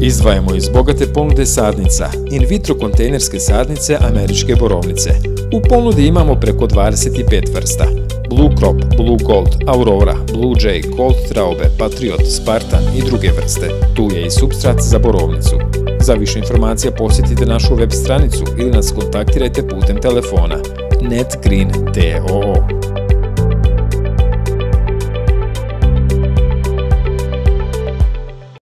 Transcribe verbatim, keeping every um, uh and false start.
Izdvajamo iz bogate ponude sadnica, in vitro kontejnerske sadnice američke borovnice. U ponudi imamo preko dvadeset pet vrsta. Blue Crop, Blue Gold, Aurora, Blue Jay, Gold Traube, Patriot, Spartan i druge vrste. Tu je i supstrat za borovnicu. Za više informacija posjetite našu web stranicu ili nas kontaktirajte putem telefona. Net Green d o o